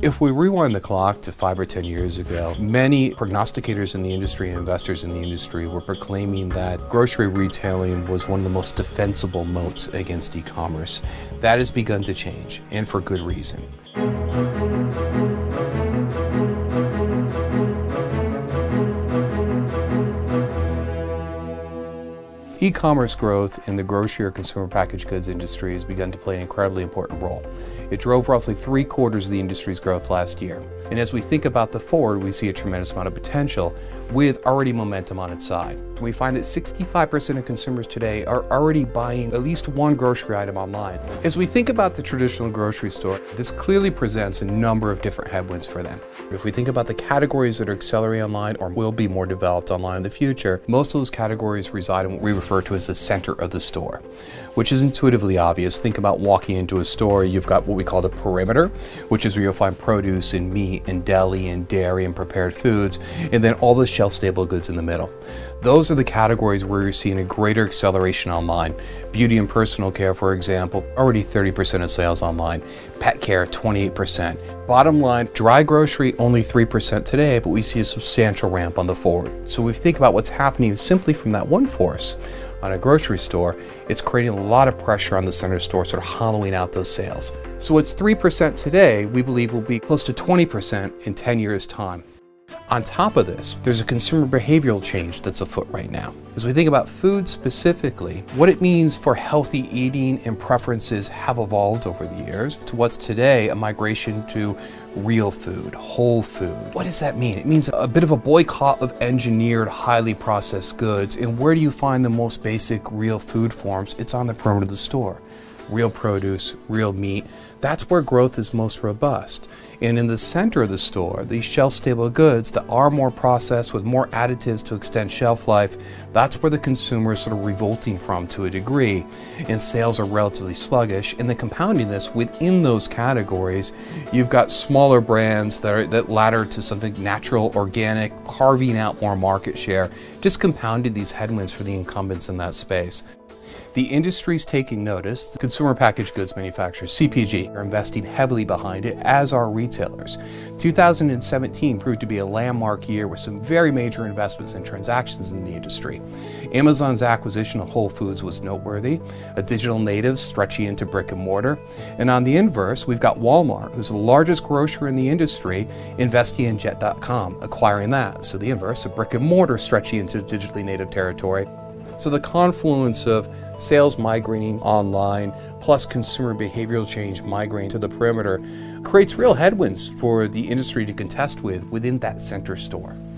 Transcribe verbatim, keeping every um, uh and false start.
If we rewind the clock to five or ten years ago, many prognosticators in the industry and investors in the industry were proclaiming that grocery retailing was one of the most defensible moats against e-commerce. That has begun to change, and for good reason. E-commerce growth in the grocery or consumer packaged goods industry has begun to play an incredibly important role. It drove roughly three quarters of the industry's growth last year. And as we think about the forward, we see a tremendous amount of potential with already momentum on its side. We find that sixty-five percent of consumers today are already buying at least one grocery item online. As we think about the traditional grocery store, this clearly presents a number of different headwinds for them. If we think about the categories that are accelerating online or will be more developed online in the future, most of those categories reside in what we refer to as the center of the store, which is intuitively obvious. Think about walking into a store, you've got what we call the perimeter, which is where you'll find produce and meat and deli and dairy and prepared foods, and then all the shelf-stable goods in the middle. Those are the categories where you're seeing a greater acceleration online. Beauty and personal care, for example, already thirty percent of sales online. Pet care, twenty-eight percent. Bottom line, dry grocery, only three percent today, but we see a substantial ramp on the forward. So if we think about what's happening simply from that one force, on a grocery store, it's creating a lot of pressure on the center store, sort of hollowing out those sales. So what's three percent today, we believe will be close to twenty percent in ten years' time. On top of this, there's a consumer behavioral change that's afoot right now. As we think about food specifically, what it means for healthy eating and preferences have evolved over the years to what's today a migration to real food, whole food. What does that mean? It means a bit of a boycott of engineered, highly processed goods. And where do you find the most basic real food forms? It's on the perimeter of the store. Real produce, real meat, that's where growth is most robust. And in the center of the store, these shelf-stable goods that are more processed with more additives to extend shelf life, that's where the consumer is sort of revolting from to a degree, and sales are relatively sluggish. And then compounding this, within those categories, you've got smaller brands that, are, that ladder to something natural, organic, carving out more market share, just compounding these headwinds for the incumbents in that space. The industry's taking notice. The consumer packaged goods manufacturers, C P G, are investing heavily behind it, as are retailers. two thousand seventeen proved to be a landmark year with some very major investments and transactions in the industry. Amazon's acquisition of Whole Foods was noteworthy, a digital native stretching into brick and mortar. And on the inverse, we've got Walmart, who's the largest grocer in the industry, investing in Jet dot com, acquiring that. So the inverse, a brick and mortar stretching into digitally native territory. So the confluence of sales migrating online plus consumer behavioral change migrating to the perimeter creates real headwinds for the industry to contest with within that center store.